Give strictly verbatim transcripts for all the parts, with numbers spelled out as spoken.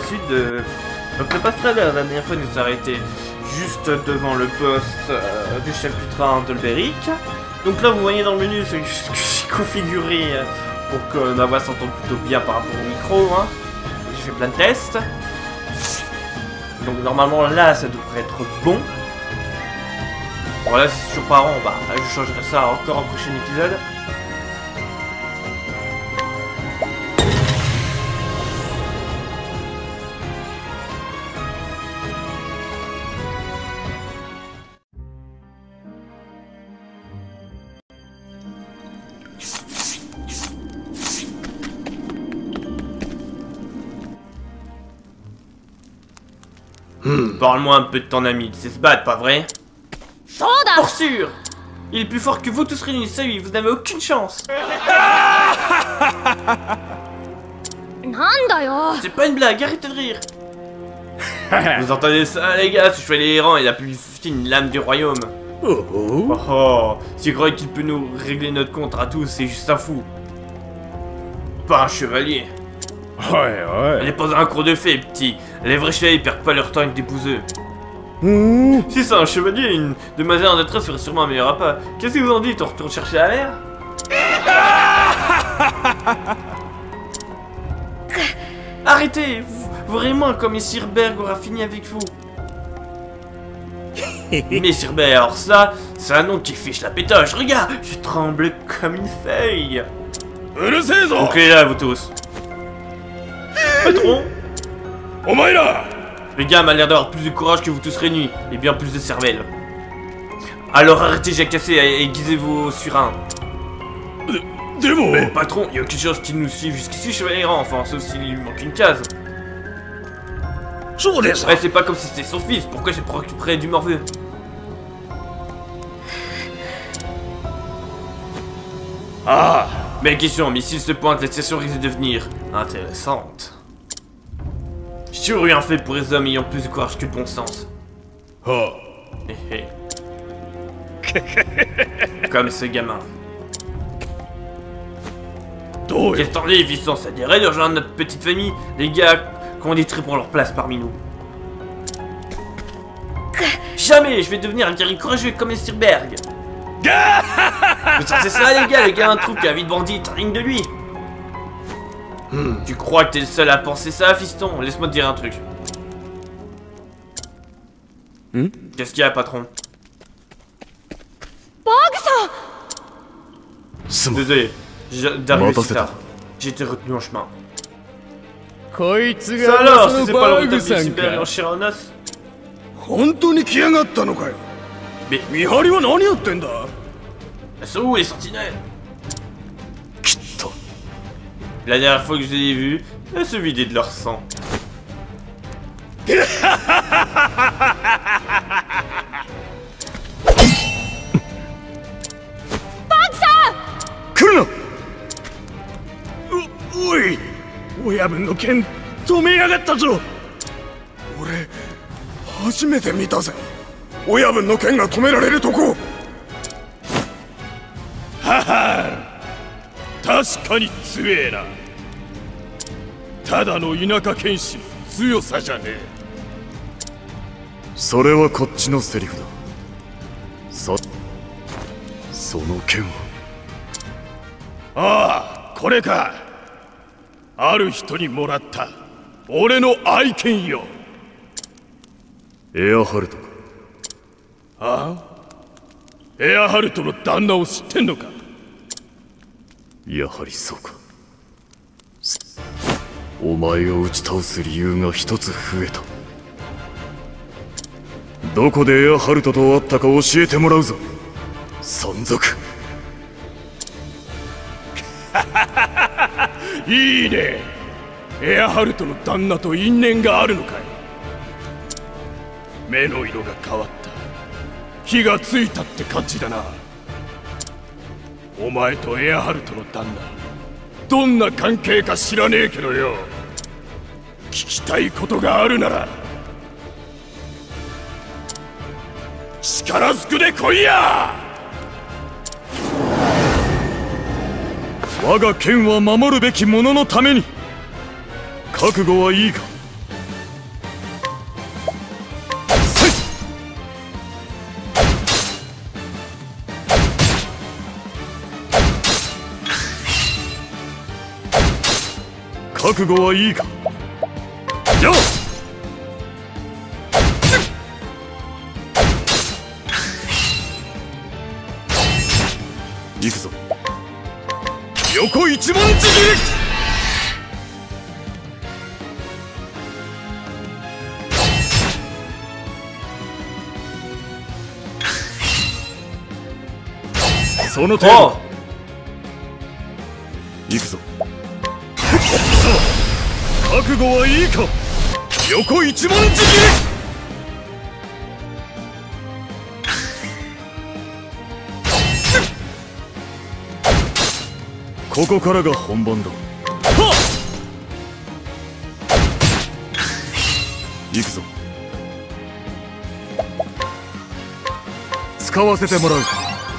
suite de... Donc le passerelle, la dernière fois, nous a arrêté juste devant le poste euh, du chef du train de Beric. Donc là, vous voyez dans le menu, c'est juste que j'ai configuré euh, pour que ma voix s'entende plutôt bien par rapport au micro. Hein. J'ai fait plein de tests. Donc normalement, là, ça devrait être bon. Bon, là, c'est toujours pas rond, bah, je changerai ça encore au prochain épisode. Hmm. Parle-moi un peu de ton ami, tu sais se battre, pas vrai? Pour sûr! Il est plus fort que vous tous réunis, ça lui, vous n'avez aucune chance! C'est pas une blague, arrêtez de rire! Vous entendez ça, les gars? Ce chevalier errant est la plus fine lame du royaume! Oh oh! Oh oh! S'il croit qu'il peut nous régler notre compte à tous, c'est juste un fou! Pas un chevalier! Ouais, ouais! Elle n'est pas un cours de fée, petit! Les vrais chevaliers perdent pas leur temps avec des bouseux! Mmh. Si c'est un chevalier, une demoiselle en détresse ferait sûrement un meilleur appât. Qu'est-ce que vous en dites? On retourne chercher la mer? Arrêtez! Vous, vraiment, comme Messire Berg aura fini avec vous. Messire Berg, alors ça, c'est un nom qui fiche la pétoche. Regarde, je tremble comme une feuille. Donc les là, vous tous. Patron? Le gars m'a l'air d'avoir plus de courage que vous tous réunis, et bien plus de cervelle. Alors arrêtez jacasser et aiguisez-vous sur un. Mais patron, il y a quelque chose qui nous suit jusqu'ici, chevalier errant, enfin, sauf s'il lui manque une case. Ouais, c'est pas comme si c'était son fils, pourquoi j'ai préoccupé du morveux? Ah, belle question, mais s'il se pointe, la situation risque de devenir intéressante. J'ai toujours rien fait pour les hommes ayant plus de courage que de bon sens. Oh. Comme ce gamin. Qu'est-ce t'en dis, Visson? Ça dirait de rejoindre notre petite famille? Les gars qu'on détruit leur place parmi nous. Jamais je vais devenir un guerrier courageux comme Messire Berg. Vous sentez ça, les gars? Le gars a un trou qui a vie de bandit, rien de lui. Hmm. Tu crois que t'es le seul à penser ça, fiston? Laisse-moi te dire un truc. Hmm? Qu'est-ce qu'il y a, patron? Désolé, d'arriver si tard. J'ai été retenu en chemin. Ça alors, si c'est pas le retour du cyber en chair en os? Mais... Elles sont où les sentinelles? La dernière fois que je les ai vus, elles se vidaient de leur sang. Oi! Oyabun no ken tome yagatta zo! Ore, hajimete mita ze. Oyabun no ken ga tomerareru toko. Haha! Tasukani tsuee na. Tada no inaka kenshi no tsuyosa ja ne. Sore wa kotchi no serifu da. Sa... Sono ken wa... Ah, これか。ある人にもらった俺の愛犬よ。エアハルトか。ああ、エアハルトの旦那を知ってんのか。やはりそうか。お前を打ち倒す理由が一つ増えた。どこでエアハルトと会ったか教えてもらうぞ、山賊。いいね。エアハルトの旦那と因縁があるのかい。目の色が変わった。火がついたって感じだな。お前とエアハルトの旦那、どんな関係か知らねえけどよ。聞きたいことがあるなら力ずくで来いや。我が剣は守るべき者のために。覚悟はいいか、 覚悟はいいか。よっ行くぞ。横一文字切り。その程度。行くぞ。覚悟はいいか。横一文字切り。ここからが本番だ。はっ行くぞ。使わせてもらう。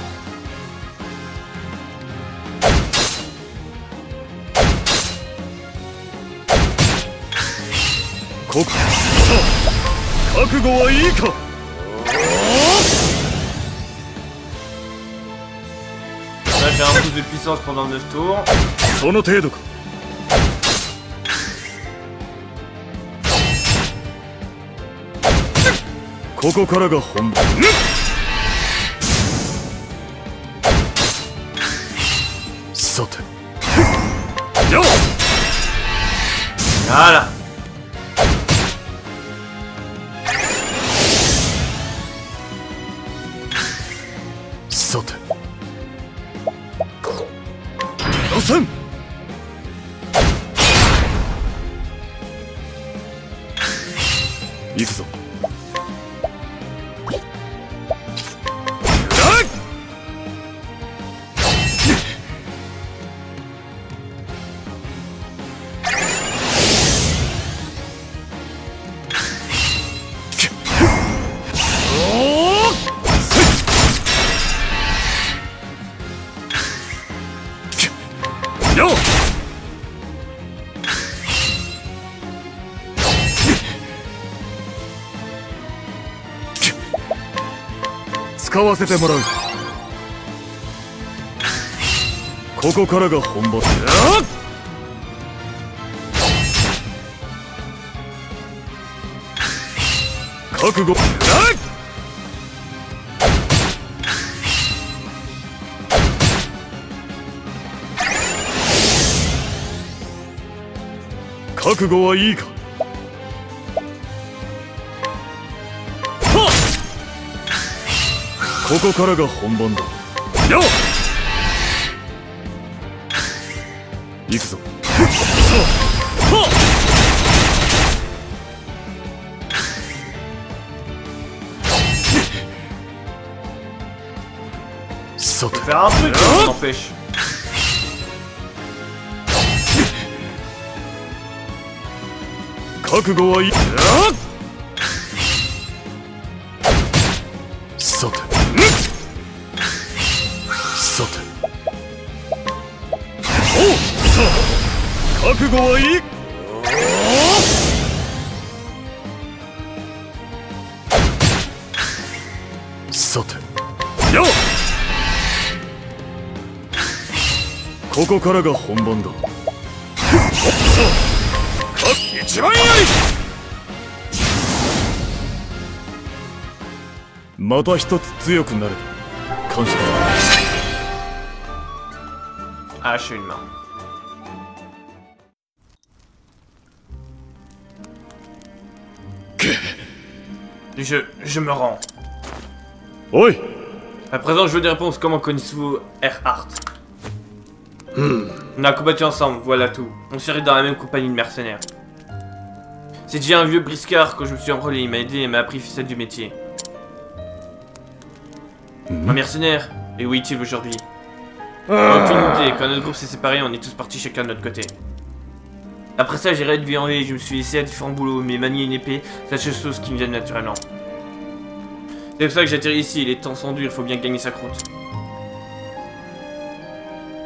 ここさあ覚悟はいいか。 Là j'ai un boost de puissance pendant neuf tours. その程度か。ここからが本番。さてよっ Voilà. さて予選行くぞ。使わせてもらう。ここからが本番。覚悟。覚悟はいいか。ここからが本番だ。よっ行くぞ。さて Faire un truc qui m'empêche. 覚悟はいい。さてさておうさあ覚悟はいい。さてよっここからが本番だ。さあ一番よりまた一つ強くなれた。感謝だ。 Ah, je suis une main. Je, je me rends. Oi. À présent, je veux des réponses. Comment connaissez-vous Erhardt? hmm. On a combattu ensemble, voilà tout. On serait dans la même compagnie de mercenaires. C'est déjà un vieux briscard quand je me suis enrôlé. Il m'a aidé et m'a appris ficelle du métier. Hmm. Un mercenaire? Et où est-il aujourd'hui? Aucune idée, quand notre groupe s'est séparé, on est tous partis chacun de notre côté. Après ça, j'ai de vie en vie, je me suis laissé à différents boulots, mais manier une épée, c'est la seule chose qui me vient naturellement. C'est pour ça que j'atterris ici, les temps sont durs, il faut bien gagner sa croûte.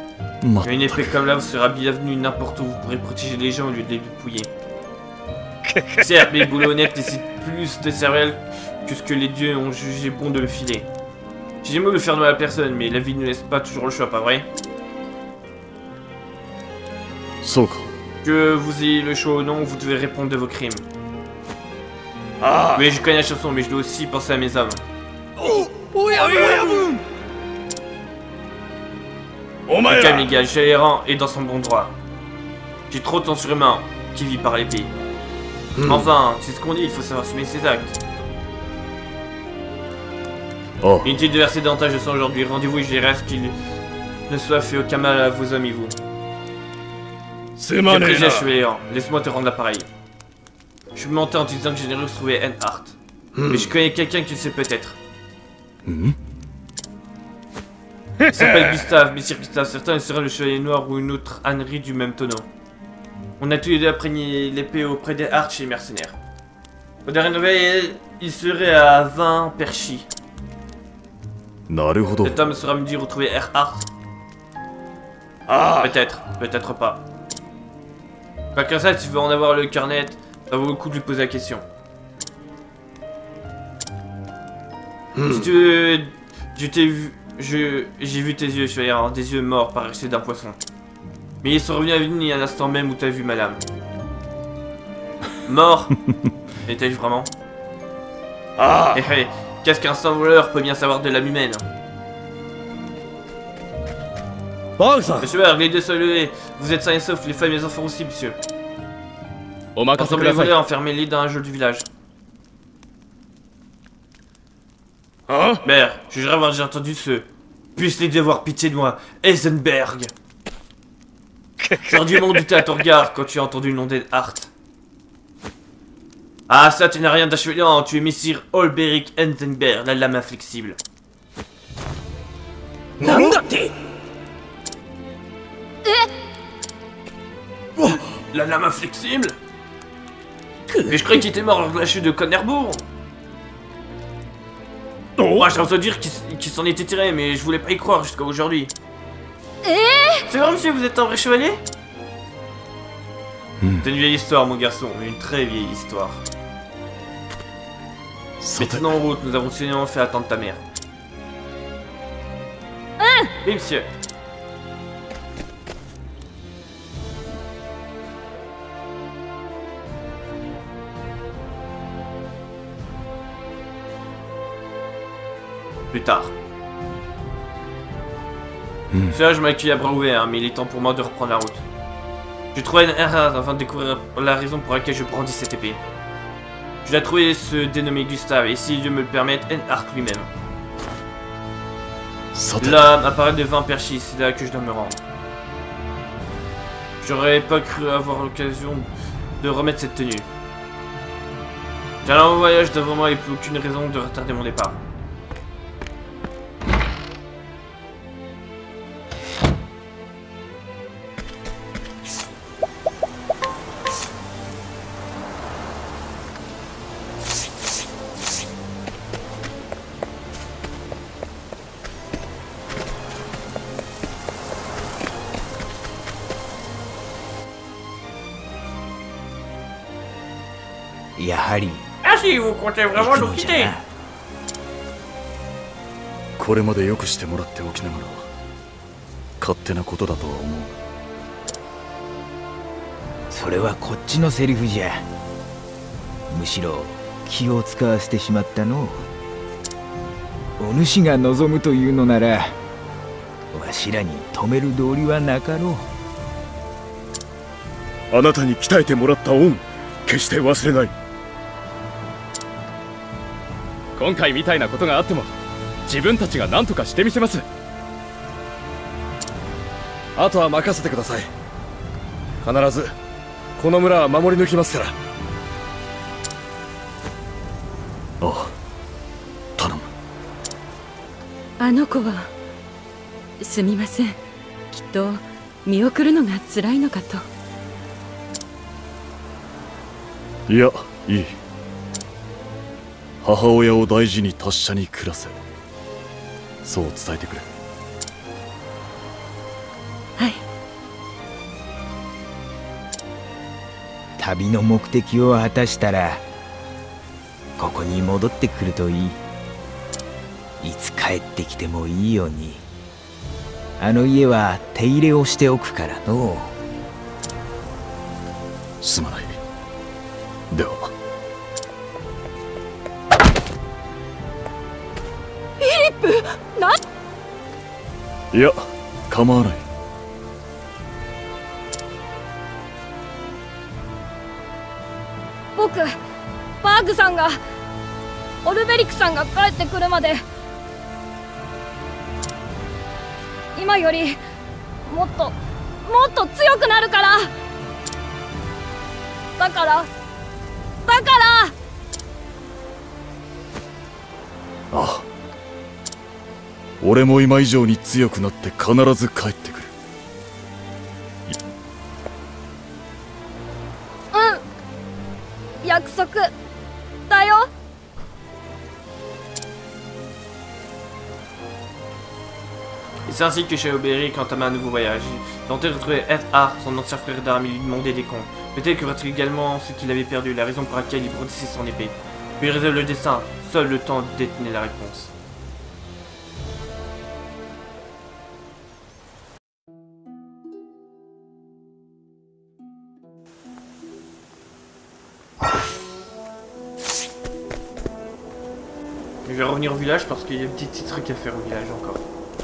Mais une épée comme là vous sera bienvenue n'importe où, vous pourrez protéger les gens au lieu de les dépouiller. Certes, mais le boulot honnête nécessite plus de céréales que ce que les dieux ont jugé bon de le filer. J'ai jamais voulu faire de mal à personne, mais la vie ne laisse pas toujours le choix, pas vrai? Que vous ayez le choix ou non, vous devez répondre de vos crimes. Ah. Oui, je connais la chanson, mais je dois aussi penser à mes hommes. Oh. Calme les gars, Géléran est dans son bon droit. J'ai trop de sang surhumain qui vit par l'épée. Hmm. Enfin, c'est ce qu'on dit, il faut savoir assumer ses actes. Oh. Inutile de verser davantage de sang aujourd'hui. Rendez-vous et j'irai à ce qu'il ne soit fait aucun mal à vos hommes et vous. C'est ma Géléran, laisse-moi te rendre l'appareil. Je suis mentais en te disant que Généreux se trouvait Enhart. Hmm. Mais je connais quelqu'un qui le sait peut-être. Hmm. Il s'appelle Gustave, Messire Gustave. Certains seraient le Chevalier Noir ou une autre ânerie du même tonneau. On a tous les deux imprégné l'épée auprès des Hart chez les mercenaires. Au dernier nouvelle, il serait à vingt perchis. Cet homme sera me dire où trouver Erhardt. Ah. Peut-être, peut-être pas. Pas qu'un ça, si tu veux en avoir le carnet, ça vaut le coup de lui poser la question. Hmm. Si tu veux, je t'ai vu, je, j'ai vu tes yeux, Chevalier, hein, des yeux morts par excès d'un poisson. Mais ils sont revenus à vie à l'instant même où t'as vu ma lame. Mort. Étais-je vraiment? Ah. Eh, eh, qu'est-ce qu'un sang voleur peut bien savoir de l'âme humaine? Monsieur Berg, les deux sont levés. Vous êtes sains et saufs, les femmes et les enfants aussi, monsieur. Ensemble les voleurs, enfermez-les dans un jeu du village. Hein? Merde, je jurerais avoir déjà entendu ce... Puisse-les dieux avoir pitié de moi, Heisenberg. J'aurais dû m'en douter à ton regard quand tu as entendu le nom d'Enhart. Ah ça, tu n'as rien d'achevelant, tu es Messire Olberic Heisenberg, la lame inflexible. Nandate? La lame inflexible? Mais je croyais qu'il était mort lors de la chute de Connerbourg. Moi, j'ai entendu dire qu'il qu s'en était tiré, mais je voulais pas y croire jusqu'à aujourd'hui. C'est vrai, monsieur, vous êtes un vrai chevalier? hmm. C'est une vieille histoire, mon garçon, une très vieille histoire. Maintenant en route, nous avons sainement fait attendre ta mère. Hein? Oui, monsieur. Plus tard. Hmm. Je m'accueille à bras ouverts, mais il est temps pour moi de reprendre la route. Je trouvais une erreur afin de découvrir la raison pour laquelle je brandis cette épée. Je l'ai trouvé se dénommer Gustave, et si Dieu me le permette, Enhart lui-même. Là, apparaît de vingt perchis, c'est là que je dois me rendre. J'aurais pas cru avoir l'occasion de remettre cette tenue. J'ai un voyage devant moi et plus aucune raison de retarder mon départ. Ah si, vous comptez vraiment nous quitter? これまでよくしてもらっておきながら勝手なことだとは思う。 それはこっちのセリフじゃ。むしろ気を使わせてしまったの。お主が望むというのならわしらに止める道理はなかろう。あなたに鍛えてもらった恩、決して忘れない。今回みたいなことがあっても自分たちが何とかしてみせます。あとは任せてください。必ずこの村は守り抜きますから。ああ、頼む。 あの子はすみません、きっと見送るのが辛いのかと。 いや、いい。母親を大事に達者に暮らせ、そう伝えてくれ。 はい。 旅の目的を果たしたらここに戻ってくるといい。いつ帰ってきてもいいように。あの家は手入れをしておくからの。 すまない。では。 フィリップ、な。 いや、構わない。 僕、バーグさんがオルベリクさんが帰ってくるまで今よりもっともっと強くなるから。だからだからああ、俺も今以上に強くなって必ず帰ってくる。 うん、約束だよ。 Et c'est ainsi que Chaoberic entama un nouveau voyage. Il tentait de retrouver Edhart, son ancien frère d'armes, et lui demandait des comptes. Peut-être que retrouver également ce qu'il avait perdu, la raison pour laquelle il brandissait son épée. Puis il résolve le destin, seul le temps détenait la réponse. Je vais revenir au village parce qu'il y a des petits trucs à faire au village encore.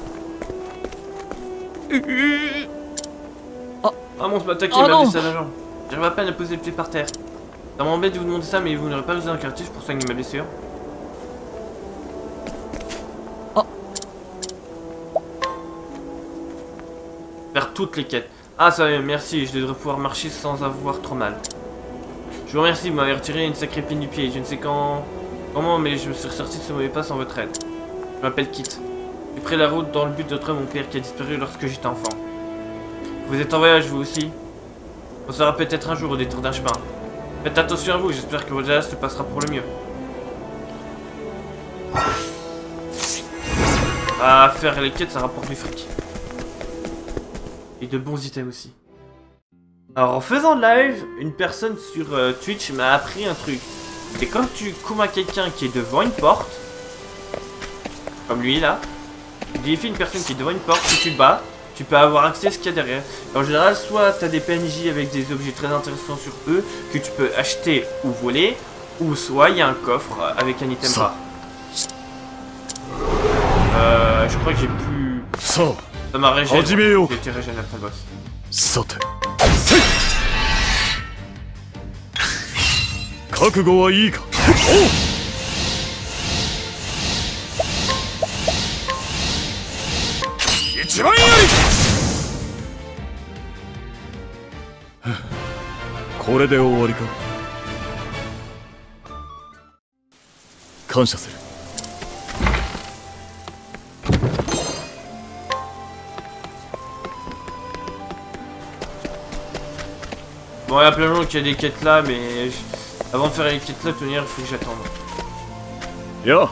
Oh, ah bon, c'est pas attaqué, oh, m'a blessé à la jambe. J'arrive à peine à poser le pied par terre. Ça m'embête de vous demander ça, mais vous n'aurez pas besoin d'un cartouche pour soigner ma blessure. Oh. Faire toutes les quêtes. Ah, ça va, merci, je devrais pouvoir marcher sans avoir trop mal. Je vous remercie, vous m'avez retiré une sacrée épine du pied. Je ne sais quand... comment, mais je me suis ressorti de ce mauvais pas sans votre aide. Je m'appelle Kit. J'ai pris la route dans le but de retrouver mon père qui a disparu lorsque j'étais enfant. Vous êtes en voyage, vous aussi? On sera peut-être un jour au détour d'un chemin. Faites attention à vous, j'espère que votre voyage se passera pour le mieux. Ah, faire les quêtes, ça rapporte du fric. Et de bons items aussi. Alors, en faisant live, une personne sur euh, Twitch m'a appris un truc. C'est quand tu combats quelqu'un qui est devant une porte, comme lui là, tu défies une personne qui est devant une porte, si tu le bats, tu peux avoir accès à ce qu'il y a derrière. Et en général, soit tu as des P N J avec des objets très intéressants sur eux que tu peux acheter ou voler, ou soit il y a un coffre avec un item rare. Euh, je crois que j'ai pu... Ça m'a régéné. J'ai été régéné après le boss. Saute. 覚悟はいいか。一番やり。これで終わりか。感謝する。 Bon, il y a plein de gens qui a des quêtes là, mais avant de faire les quêtes là, tenir, il faut que j'attende. Yo.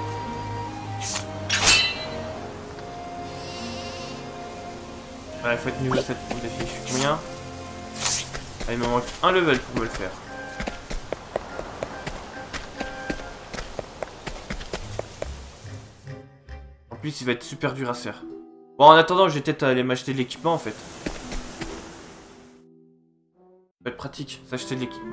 Ouais, il faut être niveau sept pour le défi. Je suis combien? Ah, il me manque un level pour me le faire. En plus, il va être super dur à se faire. Bon, en attendant, je vais peut-être aller m'acheter de l'équipement en fait. Ça va être pratique, s'acheter de l'équipement.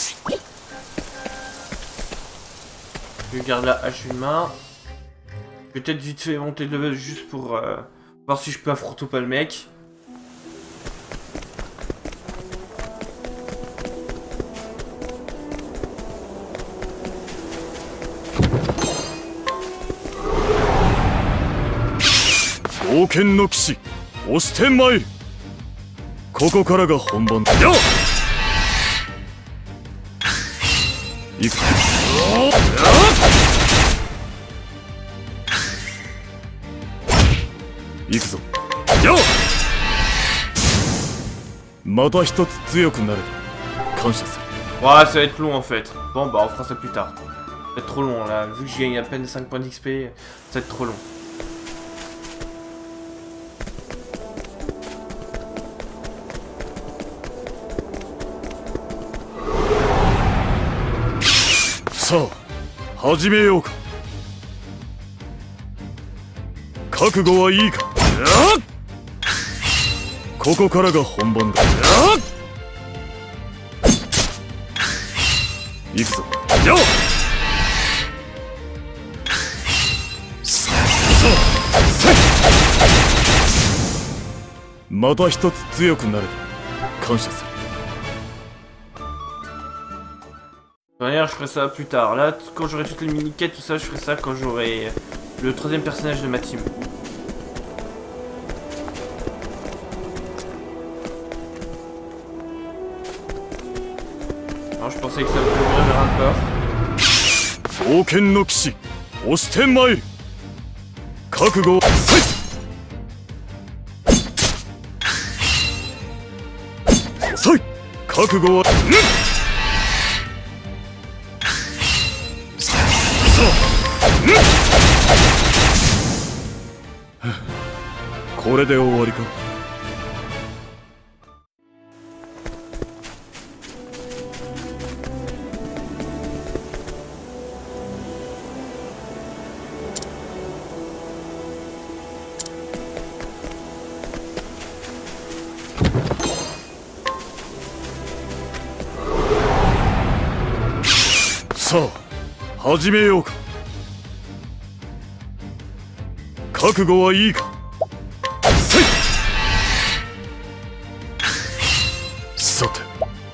Je garde la hache humain. vais peut-être vite fait monter le level juste pour euh, voir si je peux affronter ou pas le mec. Gouken no Kishi, oshite mairu. Koko kara ga honban da. Yo! Iku. Iku zo. Yo! Mata hitotsu tsuyoku naru. Kansha suru. Ouais, ça va être long en fait. Bon, bah on fera ça plus tard. Ça va être trop long là. Vu que je gagne à peine cinq points d'X P, ça va être trop long. Sa a, hajimeyou ka. Kakugo wa ii ka? Koko kara ga honban da. Iku zo. Yo! Sa, sa, se! Mata hitotsu tsuyoku naru. Kansha suru. D'ailleurs, je ferai ça plus tard. Là, quand j'aurai toutes les mini-quêtes, tout ça, je ferai ça quand j'aurai le troisième personnage de ma team. Alors, je pensais que ça me couvrirait vers un coffre. Gouken no Kishi, oshite mairu. Kakugo, sai! Sai! Kakugo wa...これで終わりか。さあ、始めようか。覚悟はいいか。さて、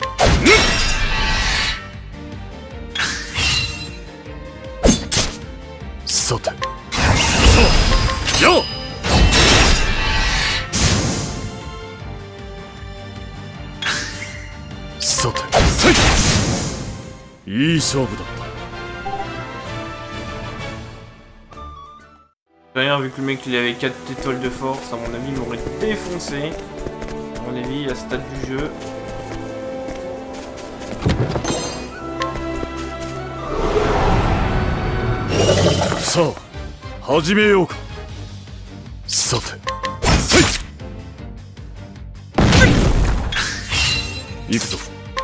さて、さあ、よっ、さて、せい、いい勝負だった。 Rien, vu que le mec il avait quatre étoiles de force, à mon avis il m'aurait défoncé. À mon avis, à ce stade du jeu. Sa, hajimeyou ka. Sate, sei! Iku zo.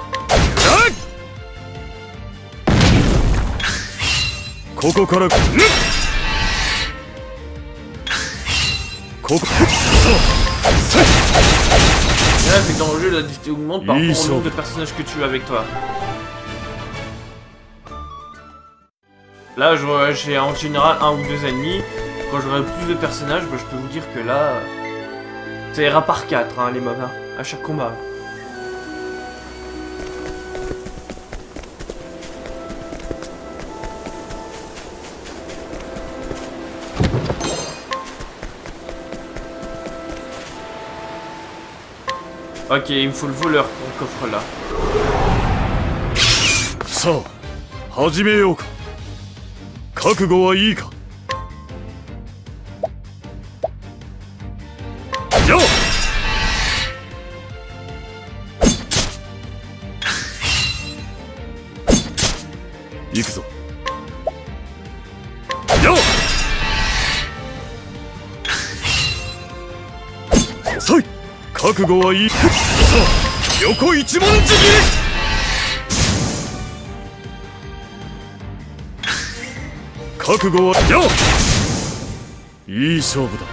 Koko kara... Koko... Sa, sei! Et là, c'est que dans le jeu, la difficulté augmente par rapport au nombre de personnages que tu as avec toi. Là, j'ai en général un ou deux ennemis. Quand j'aurai plus de personnages, bah, je peux vous dire que là, ça ira par quatre, hein, les mobs, hein, à chaque combat. Ok, il me faut le voleur pour le coffre là. Sa, hajimeyou ka. Kakugo wa ii ka? Yo! Iku zo. Yo! Sai! Kakugo wa ii... Sa, yoko ichimonji giri! 覚悟はよっ、いい勝負だった。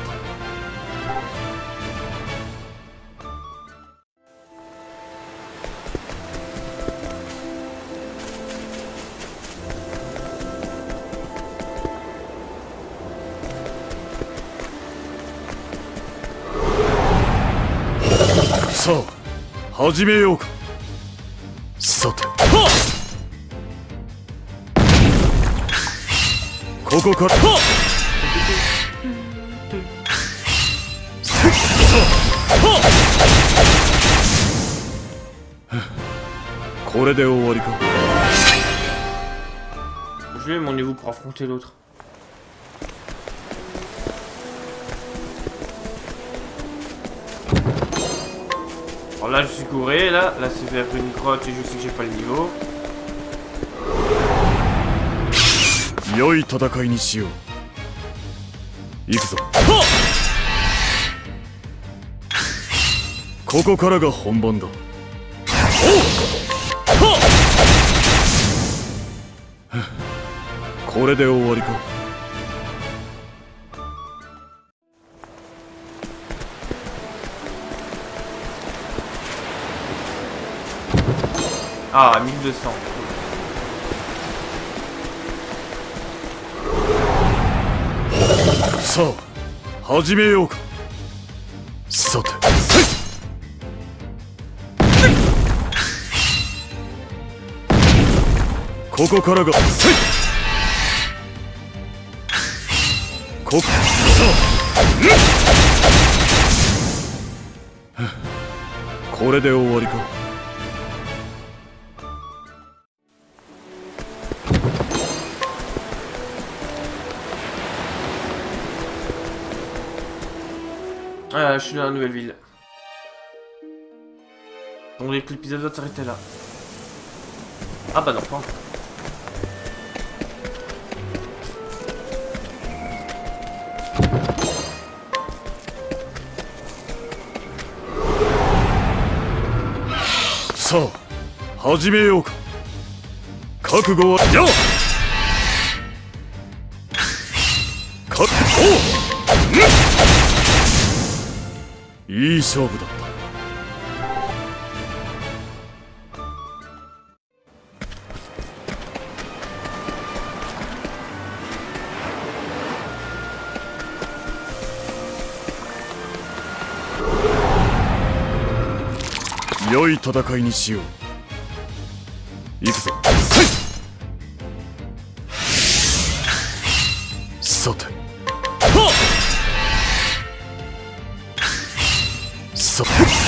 さあ始めようか。さてここからこれで終わりか。 Je vais mon niveau pour affronter l'autre. Alors là je suis couré, là, là c'est vers une grotte et je sais que j'ai pas le niveau. 良い戦いにしよう。行くぞ。ここからが本番だ。これで終わりか。 Ah, mille deux cents. さあ始めようか。さてここからがせいこさあこれで終わりか。 Ah, je suis dans la nouvelle ville. Donc l'épisode doit s'arrêter là. Ah bah non, pas encore. Ça, 始めようか。覚悟はよ。覚悟。いい勝負だった。良い戦いにしよう。行くぞ。さてさ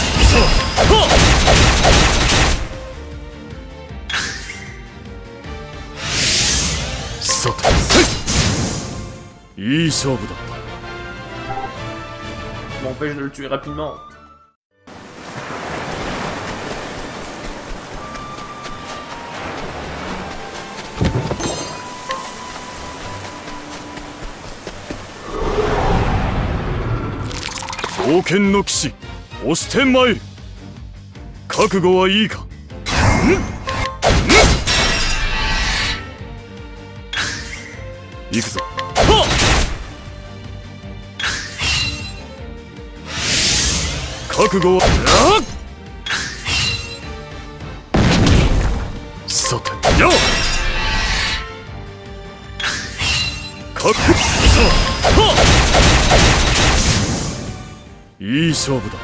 さていい勝負だった。 M'empêche de le tuer rapidement. Boken 剣の騎士、押してまいる。覚悟はいいか。行くぞ。覚悟はさてよ。覚悟いい勝負だった。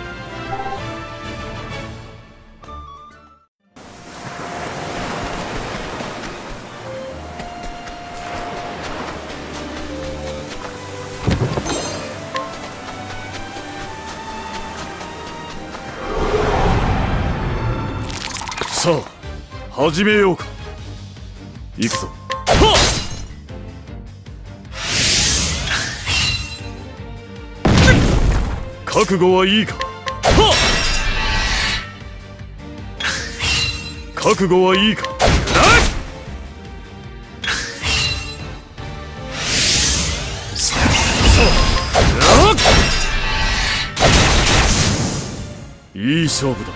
さあ始めようか。行くぞ。覚悟はいいか。覚悟はいいか。いい勝負だった。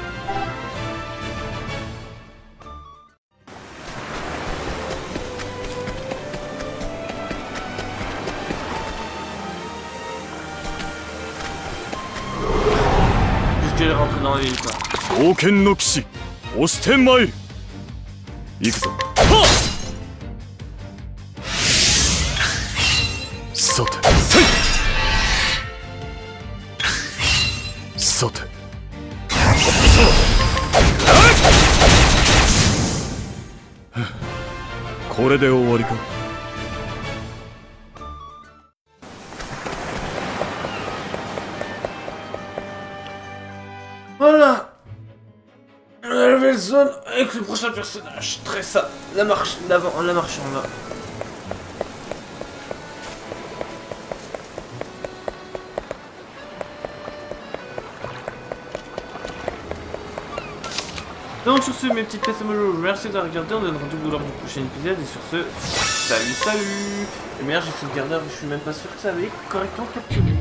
冒険の騎士、押してまいる。行くぞ。さて、せい。ささてこれで終わりか。 Voilà. La nouvelle zone avec le prochain personnage. Très ça. La marche d'avant, la marche en bas. Donc sur ce, mes petites personnes, merci d'avoir regardé. On donne rendez-vous lors du prochain épisode. Et sur ce, salut, salut. Et merde, j'ai sauvegardé, je suis même pas sûr que ça avait correctement capturé.